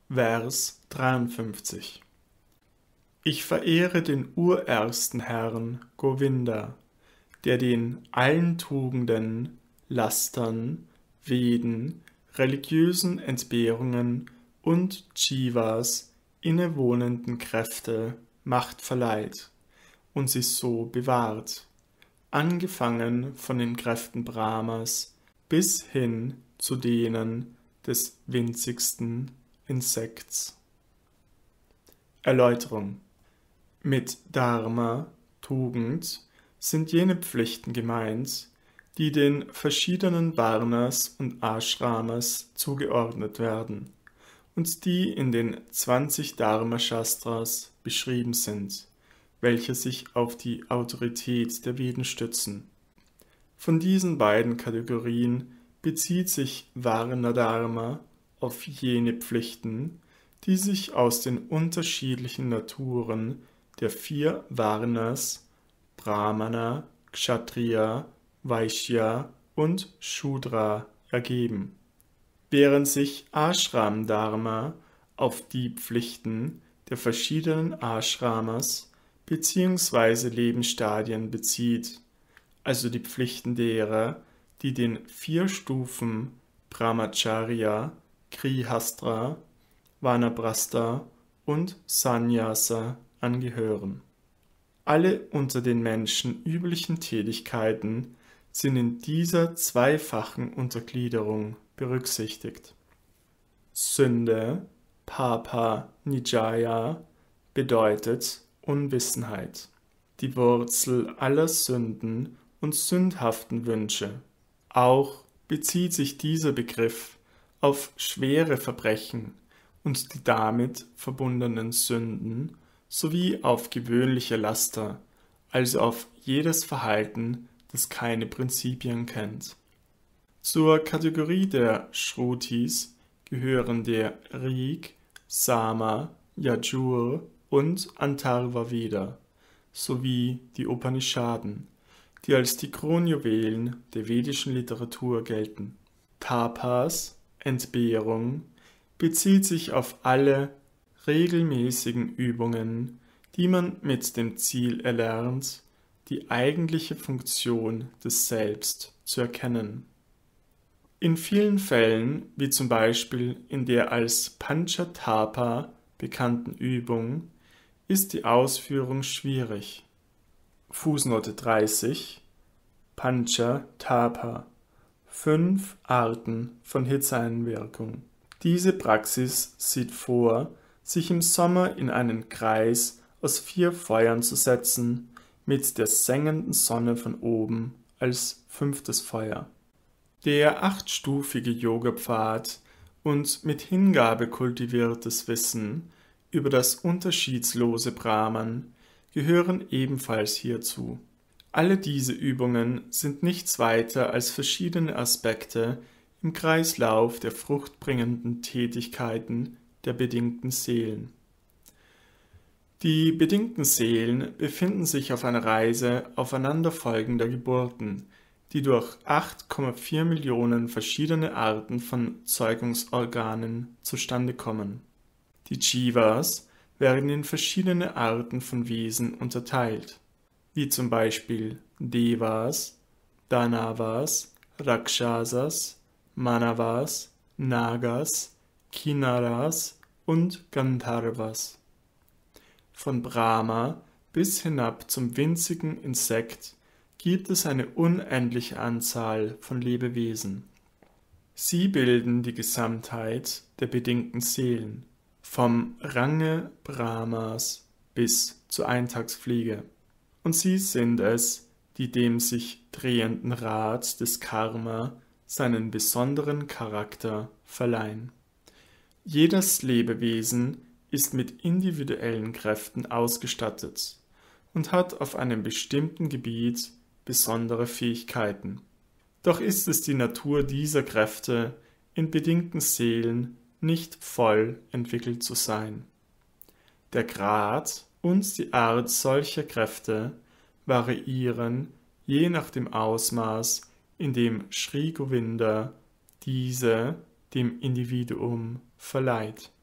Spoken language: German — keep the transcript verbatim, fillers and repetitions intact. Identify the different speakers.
Speaker 1: Vers dreiundfünfzig. Ich verehre den urersten Herrn Govinda, der den allen Tugenden, Lastern, Veden, religiösen Entbehrungen und Jivas innewohnenden Kräfte Macht verleiht und sie so bewahrt, angefangen von den Kräften Brahmas bis hin zu denen des winzigsten Insekts. Erläuterung: Mit Dharma, Tugend, sind jene Pflichten gemeint, die den verschiedenen Varnas und Ashramas zugeordnet werden und die in den zwanzig Dharma-Shastras beschrieben sind, welche sich auf die Autorität der Veden stützen. Von diesen beiden Kategorien bezieht sich Varna-Dharma auf jene Pflichten, die sich aus den unterschiedlichen Naturen der vier Varnas Brahmana, Kshatriya, Vaishya und Shudra ergeben, während sich Ashram-Dharma auf die Pflichten der verschiedenen Ashramas bzw. Lebensstadien bezieht, also die Pflichten derer, die den vier Stufen Brahmacharya, Grihastra, Vanaprastha und Sannyasa angehören. Alle unter den Menschen üblichen Tätigkeiten sind in dieser zweifachen Untergliederung berücksichtigt. Sünde, Papa Nijaya, bedeutet Unwissenheit, die Wurzel aller Sünden und sündhaften Wünsche. Auch bezieht sich dieser Begriff auf schwere Verbrechen und die damit verbundenen Sünden sowie auf gewöhnliche Laster, also auf jedes Verhalten, das keine Prinzipien kennt. Zur Kategorie der Shrutis gehören der Rig, Sama, Yajur und Atharva Veda sowie die Upanishaden, die als die Kronjuwelen der vedischen Literatur gelten. Tapas, Entbehrung, bezieht sich auf alle regelmäßigen Übungen, die man mit dem Ziel erlernt, die eigentliche Funktion des Selbst zu erkennen. In vielen Fällen, wie zum Beispiel in der als Panchatapa bekannten Übung, ist die Ausführung schwierig. Fußnote dreißig Panchatapa, fünf Arten von Hitzeeinwirkung. Diese Praxis sieht vor, sich im Sommer in einen Kreis aus vier Feuern zu setzen, mit der sengenden Sonne von oben als fünftes Feuer. Der achtstufige Yoga-Pfad und mit Hingabe kultiviertes Wissen über das unterschiedslose Brahman gehören ebenfalls hierzu. Alle diese Übungen sind nichts weiter als verschiedene Aspekte im Kreislauf der fruchtbringenden Tätigkeiten der bedingten Seelen. Die bedingten Seelen befinden sich auf einer Reise aufeinanderfolgender Geburten, die durch acht Komma vier Millionen verschiedene Arten von Zeugungsorganen zustande kommen. Die Jivas werden in verschiedene Arten von Wesen unterteilt, wie zum Beispiel Devas, Danavas, Rakshasas, Manavas, Nagas, Kinnaras und Gandharvas. Von Brahma bis hinab zum winzigen Insekt gibt es eine unendliche Anzahl von Lebewesen. Sie bilden die Gesamtheit der bedingten Seelen, vom Range Brahmas bis zur Eintagsfliege. Und sie sind es, die dem sich drehenden Rad des Karma seinen besonderen Charakter verleihen. Jedes Lebewesen ist mit individuellen Kräften ausgestattet und hat auf einem bestimmten Gebiet besondere Fähigkeiten. Doch ist es die Natur dieser Kräfte, in bedingten Seelen nicht voll entwickelt zu sein. Der Grad und die Art solcher Kräfte variieren je nach dem Ausmaß, in dem Sri Govinda diese dem Individuum verleiht.